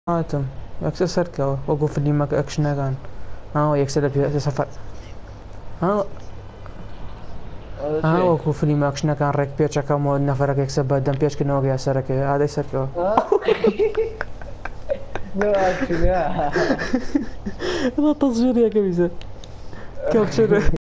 هاتم یەکسەر سەرکەوە وەکو فلیمەکە ئەکشنەکان یەکسەر لە پێ سەفەر وەکو فلیمە ئەکشنەکان ڕێک پێچەکەمەوە نەفەرەکە یەکسەر بەدەم پێشکردنەوەگە یا سەرەکەوێ ئادەی سەرکەوە تصوير يا كبيسة كابتشر